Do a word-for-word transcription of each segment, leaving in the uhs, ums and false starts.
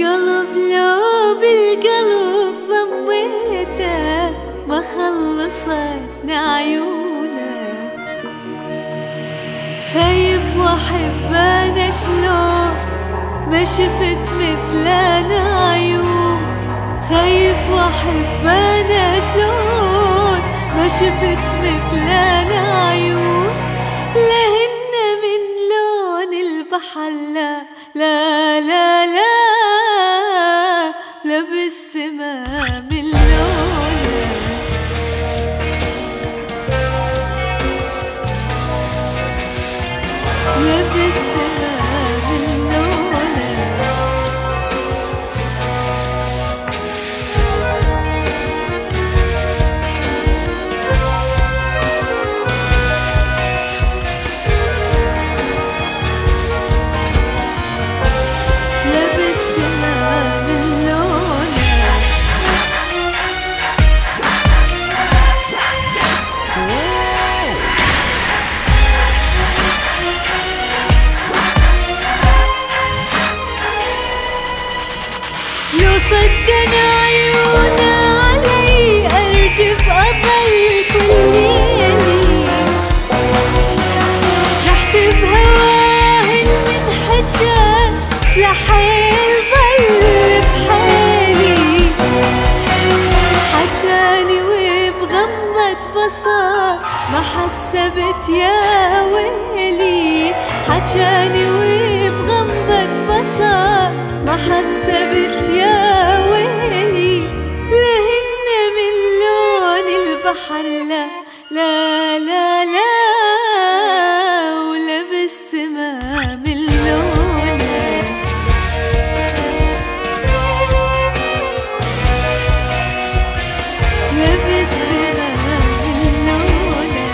بالقلب لو بالقلب ضميته ما خلصت عيونه. خايف واحب انا شلون ما شفت مثلنا عيون. خايف واحب انا شلون ما شفت مثلنا عيون. لهن من لون البحر لا لا لا لا لا بالسما من لونه. لا بالسما من لونه. لا بالسما من لونه. لو صدنا عيونه علي أرجف أضل كل ليلي. رحت بهواهن من حجان لحيل ظل بحالي. حجاني وبغمضة بصر ما حسبت يا ويلي. حجاني وبغمضة بصر ما حسبت يا ويلي. لهن من لون البحر لا لا لا لا ولا بالسما من لونه. لا بالسما من لونه.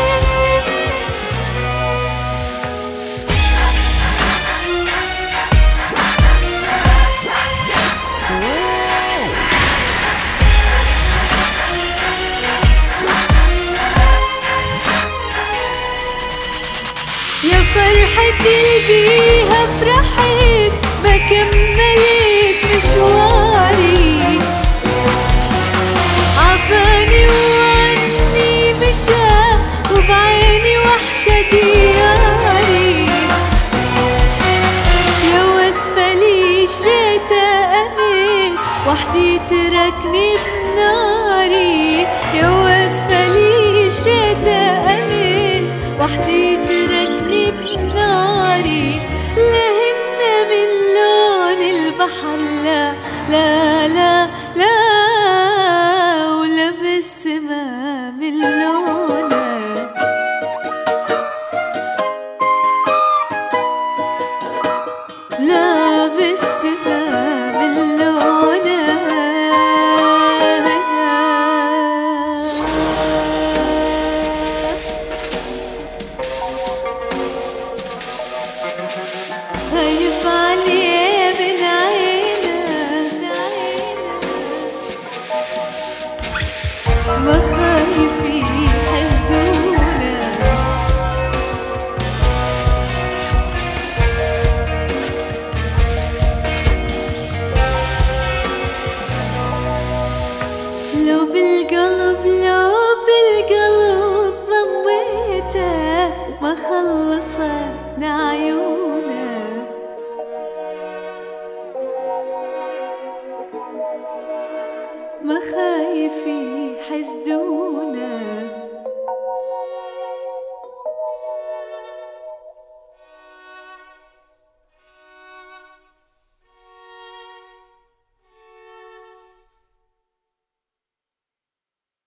يا فرحتي بيها فرحت ما كملت مشواري. عفاني وعني مشى وبعيني وحشة دياري. يا وصفة لي شريته أمس وحدي تركني بناري. يا وصفة لي شريته أمس وحدي تركني بناري. لهن من لون البحر لا لا لا لا ولا بالسما من لونه. لا بالسما من لونه. خايف عليه من عينه ما خايف يحسدونه. لو بالقلب لو بالقلب ضميته ما خلصت عيونه. ما خايف يحسدونه.